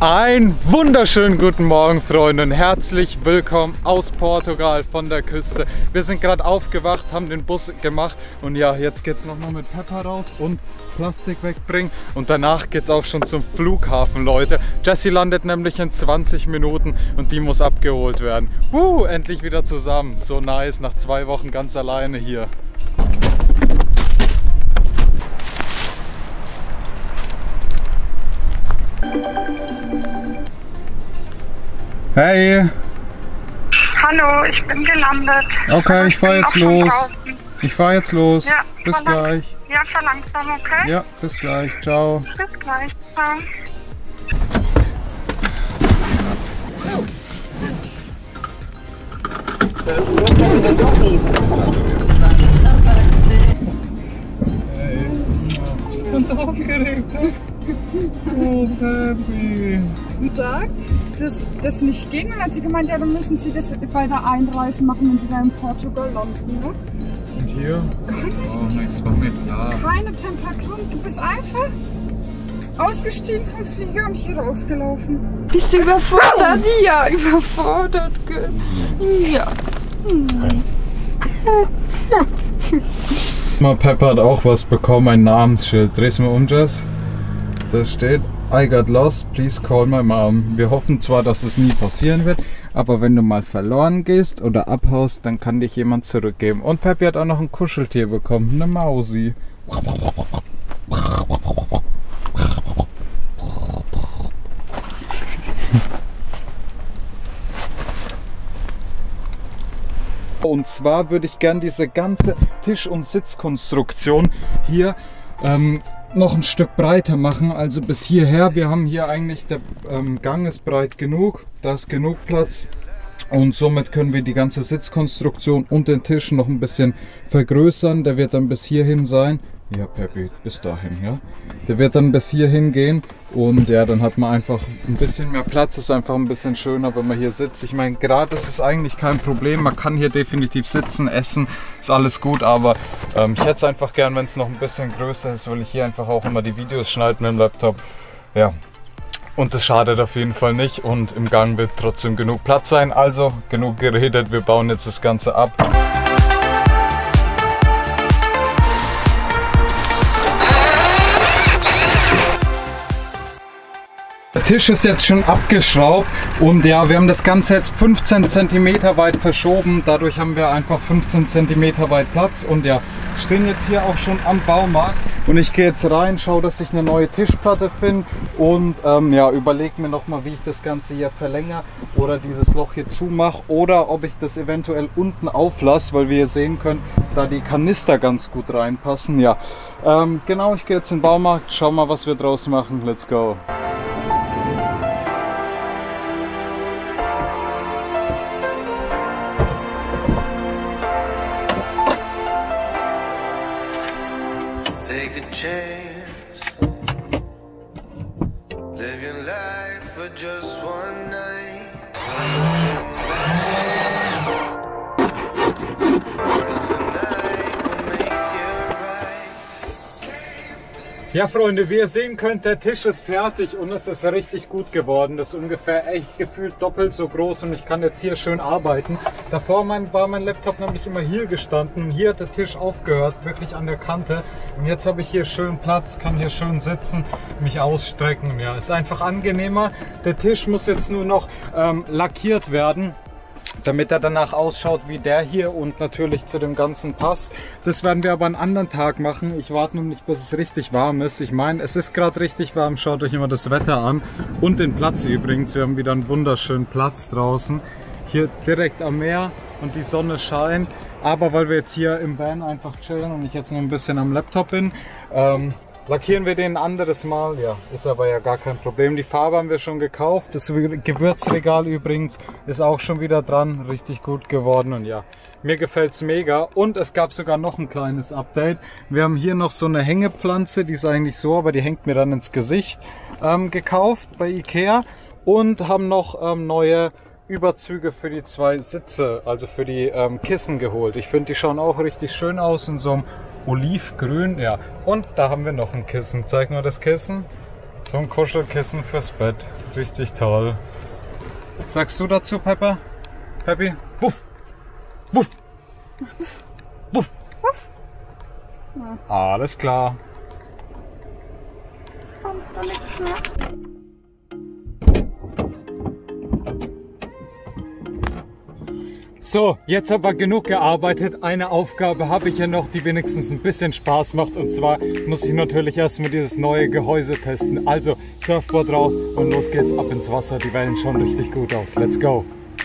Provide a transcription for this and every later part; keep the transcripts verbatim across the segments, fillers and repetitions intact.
Einen wunderschönen guten Morgen, Freunde, und herzlich willkommen aus Portugal von der Küste. Wir sind gerade aufgewacht, haben den Bus gemacht und ja, jetzt geht es nochmal mit Pepper raus und Plastik wegbringen und danach geht es auch schon zum Flughafen, Leute. Jessie landet nämlich in zwanzig Minuten und die muss abgeholt werden. Uh, endlich wieder zusammen, so nice, nach zwei Wochen ganz alleine hier. Hey! Hallo, ich bin gelandet. Okay, ich fahr jetzt los. Ich fahr jetzt los. Ja, bis gleich. Ja, verlangsam, okay? Ja, bis gleich. Ciao. Bis gleich. Ciao. Hey, ich bin ganz aufgeregt. Oh, Baby. Gesagt, dass das nicht ging, und hat sie gemeint, ja, dann müssen sie das bei der Einreise machen, wenn sie da in Portugal landen. Ne? Und hier? Gar nichts. Oh, nichts war mir klar. Keine Temperaturen, du bist einfach ausgestiegen vom Flieger und hier rausgelaufen. Bist du überfordert? Ja, überfordert. Ja. Hm. Mal Pepper hat auch was bekommen, ein Namensschild. Dreh's mal um, Jess. Da steht: I got lost, please call my mom. Wir hoffen zwar, dass es nie passieren wird, aber wenn du mal verloren gehst oder abhaust, dann kann dich jemand zurückgeben. Und Peppi hat auch noch ein Kuscheltier bekommen, eine Mausi. Und zwar würde ich gern diese ganze Tisch- und Sitzkonstruktion hier ähm, noch ein Stück breiter machen, also bis hierher. Wir haben hier eigentlich, der ähm, Gang ist breit genug, da ist genug Platz und somit können wir die ganze Sitzkonstruktion und den Tisch noch ein bisschen vergrößern. Der wird dann bis hierhin sein. Ja, Peppi, bis dahin, ja. Der wird dann bis hierhin gehen und ja, dann hat man einfach ein bisschen mehr Platz. Ist einfach ein bisschen schöner, wenn man hier sitzt. Ich meine, gerade ist es eigentlich kein Problem. Man kann hier definitiv sitzen, essen, ist alles gut, aber ähm, ich hätte es einfach gern, wenn es noch ein bisschen größer ist, weil ich hier einfach auch immer die Videos schneide mit dem Laptop. Ja, und das schadet auf jeden Fall nicht und im Gang wird trotzdem genug Platz sein. Also, genug geredet, wir bauen jetzt das Ganze ab. Der Tisch ist jetzt schon abgeschraubt und ja, wir haben das Ganze jetzt fünfzehn Zentimeter weit verschoben. Dadurch haben wir einfach fünfzehn Zentimeter weit Platz und ja, stehen jetzt hier auch schon am Baumarkt. Und ich gehe jetzt rein, schaue, dass ich eine neue Tischplatte finde und ähm, ja, überlege mir nochmal, wie ich das Ganze hier verlängere oder dieses Loch hier zumache oder ob ich das eventuell unten auflasse, weil wir hier sehen können, da die Kanister ganz gut reinpassen. Ja, ähm, genau, ich gehe jetzt in den Baumarkt, schau mal, was wir draus machen. Let's go! Ja, Freunde, wie ihr sehen könnt, der Tisch ist fertig und es ist richtig gut geworden. Das ist ungefähr echt gefühlt doppelt so groß und ich kann jetzt hier schön arbeiten. Davor mein, war mein Laptop nämlich immer hier gestanden und hier hat der Tisch aufgehört, wirklich an der Kante. Und jetzt habe ich hier schön Platz, kann hier schön sitzen, mich ausstrecken. Ja, ist einfach angenehmer. Der Tisch muss jetzt nur noch ähm, lackiert werden, damit er danach ausschaut wie der hier und natürlich zu dem Ganzen passt. Das werden wir aber einen anderen Tag machen. Ich warte nämlich, bis es richtig warm ist. Ich meine, es ist gerade richtig warm. Schaut euch immer das Wetter an und den Platz übrigens. Wir haben wieder einen wunderschönen Platz draußen. Hier direkt am Meer und die Sonne scheint. Aber weil wir jetzt hier im Van einfach chillen und ich jetzt noch ein bisschen am Laptop bin, ähm, lackieren wir den ein anderes Mal, ja, ist aber ja gar kein Problem. Die Farbe haben wir schon gekauft, das Gewürzregal übrigens ist auch schon wieder dran, richtig gut geworden und ja, mir gefällt es mega. Und es gab sogar noch ein kleines Update. Wir haben hier noch so eine Hängepflanze, die ist eigentlich so, aber die hängt mir dann ins Gesicht, ähm, gekauft bei Ikea und haben noch ähm, neue Überzüge für die zwei Sitze, also für die ähm, Kissen geholt. Ich finde, die schauen auch richtig schön aus in so einem Olivgrün, ja. Und da haben wir noch ein Kissen. Zeig mal das Kissen. So ein Kuschelkissen fürs Bett. Richtig toll. Was sagst du dazu, Pepper? Peppi? Wuff! Wuff! Wuff! Wuff! Alles klar. Kommst du nichts mehr? So, jetzt aber genug gearbeitet. Eine Aufgabe habe ich ja noch, die wenigstens ein bisschen Spaß macht. Und zwar muss ich natürlich erstmal dieses neue Gehäuse testen. Also Surfboard raus und los geht's ab ins Wasser. Die Wellen schauen richtig gut aus. Let's go!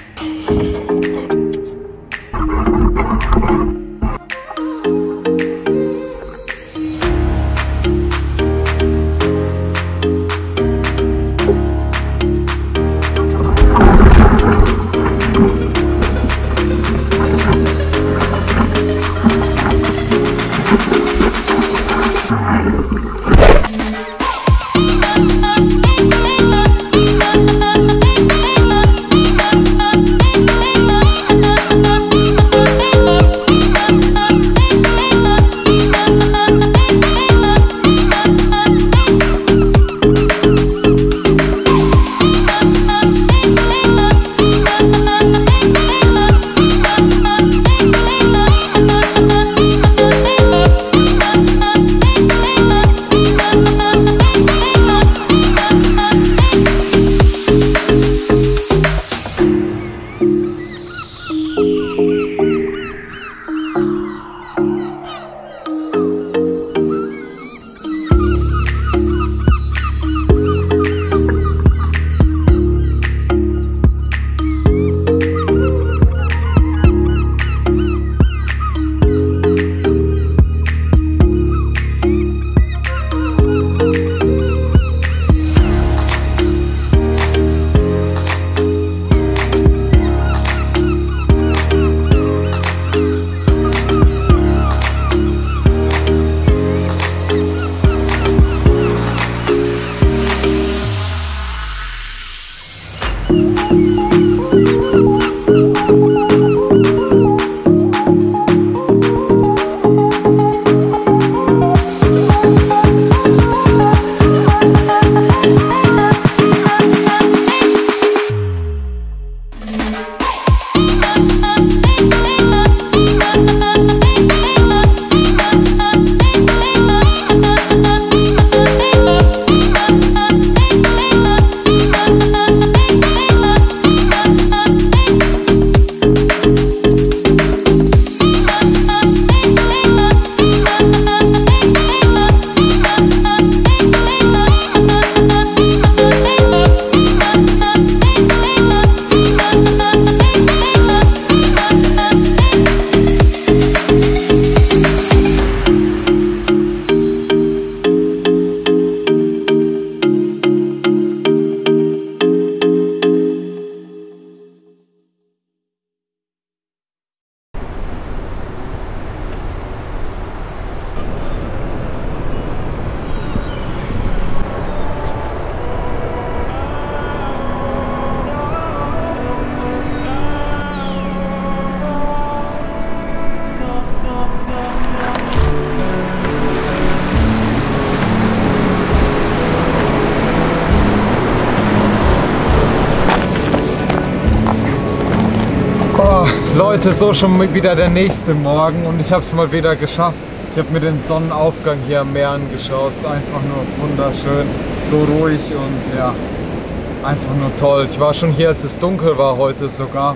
Leute, so schon wieder der nächste Morgen und ich habe es mal wieder geschafft. Ich habe mir den Sonnenaufgang hier am Meer angeschaut. Es ist einfach nur wunderschön, so ruhig und ja, einfach nur toll. Ich war schon hier, als es dunkel war heute sogar.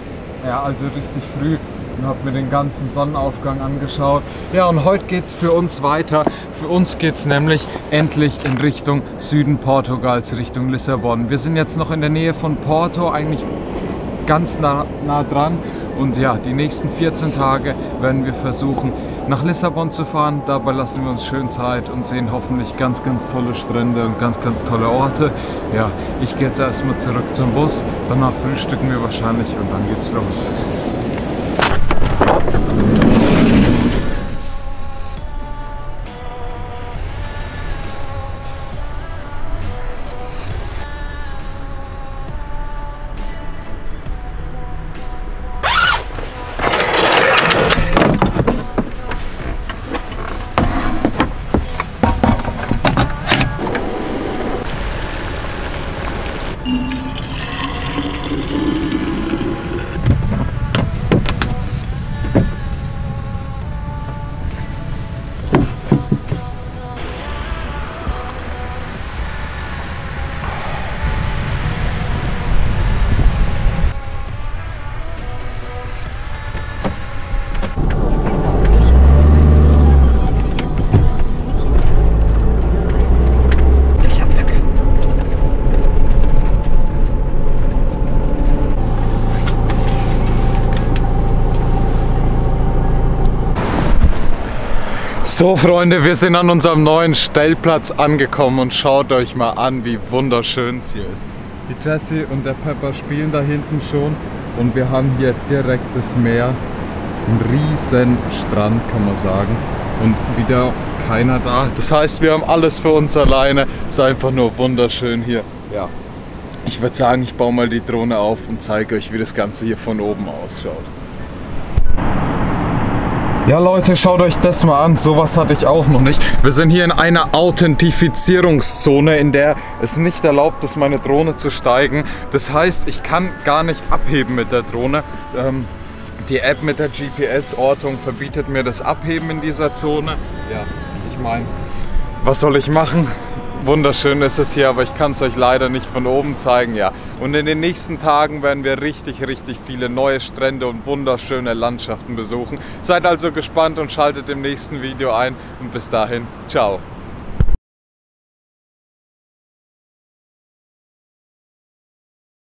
Ja, also richtig früh und habe mir den ganzen Sonnenaufgang angeschaut. Ja, und heute geht es für uns weiter. Für uns geht es nämlich endlich in Richtung Süden Portugals, Richtung Lissabon. Wir sind jetzt noch in der Nähe von Porto, eigentlich ganz nah, nah dran. Und ja, die nächsten vierzehn Tage werden wir versuchen, nach Lissabon zu fahren. Dabei lassen wir uns schön Zeit und sehen hoffentlich ganz, ganz tolle Strände und ganz, ganz tolle Orte. Ja, ich gehe jetzt erstmal zurück zum Bus, danach frühstücken wir wahrscheinlich und dann geht's los. So Freunde, wir sind an unserem neuen Stellplatz angekommen und schaut euch mal an, wie wunderschön es hier ist. Die Jessie und der Pepper spielen da hinten schon und wir haben hier direkt das Meer. Ein riesen Strand, kann man sagen. Und wieder keiner da. Das heißt, wir haben alles für uns alleine. Ist einfach nur wunderschön hier. Ja. Ich würde sagen, ich baue mal die Drohne auf und zeige euch, wie das Ganze hier von oben ausschaut. Ja Leute, schaut euch das mal an, sowas hatte ich auch noch nicht. Wir sind hier in einer Authentifizierungszone, in der es nicht erlaubt ist, meine Drohne zu steigen. Das heißt, ich kann gar nicht abheben mit der Drohne. Ähm, die App mit der G P S-Ortung verbietet mir das Abheben in dieser Zone. Ja, ich meine, was soll ich machen? Wunderschön ist es hier, aber ich kann es euch leider nicht von oben zeigen, ja. Und in den nächsten Tagen werden wir richtig, richtig viele neue Strände und wunderschöne Landschaften besuchen. Seid also gespannt und schaltet im nächsten Video ein und bis dahin, ciao.